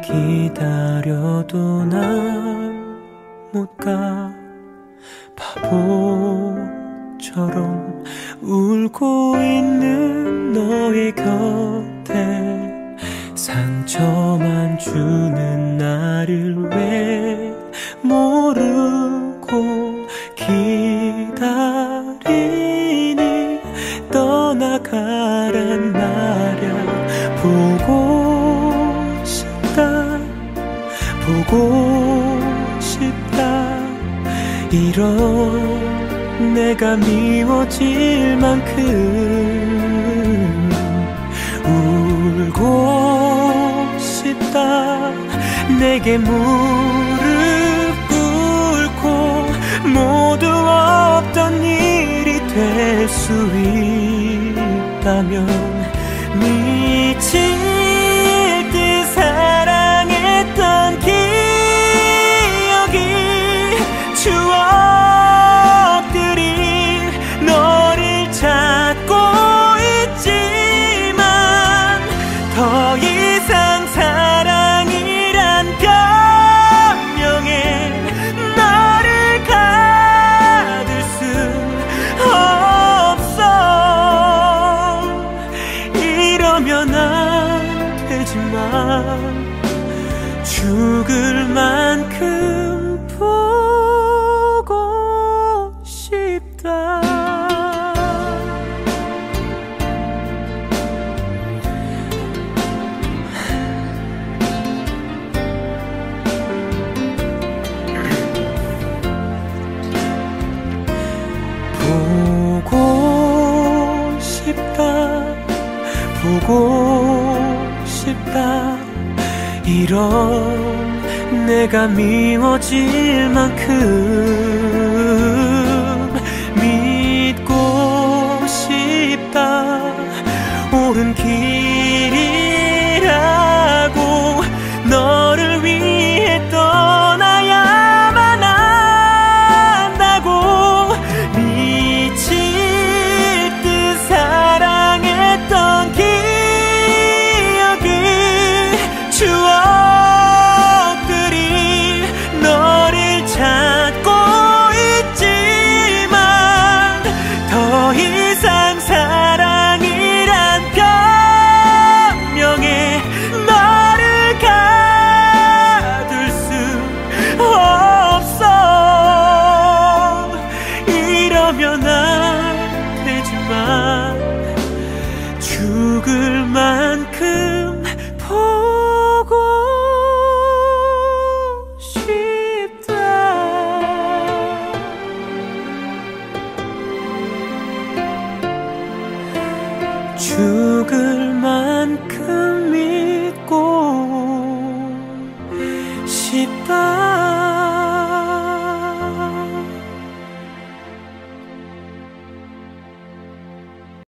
기다려도 난 못 가. 바보처럼 울고 있는 너의 곁에 상처만 주는 나를 왜 모르고 기다리니. 떠나가란 말야. 보고 싶다 보고 싶다. 이런 내가 미워질 만큼 울고 싶다. 내게 무릎 꿇고 모두 없던 일이 될 수 있다면 미칠 듯 사랑했던 기억이 추억들이 너를 찾고 있지만 더 이상 사랑이란 변명에 너를 가둘 수 없어. 이러면 안 되지만 죽을 만큼 보고 싶다. 보고 싶다 보고 싶다. 이런 내가 미워질 만큼 믿고 싶다. 옳은 길이라고 너를 위해 떠나야만 한다고. 미칠 듯 사랑했던 기억이 추억들이 너를 찾고 있지만 더 이상 사랑이란 변명에 너를 가둘 수 없어. 이러면 안 되지만 죽을 만큼 보고 싶다. 죽을 만큼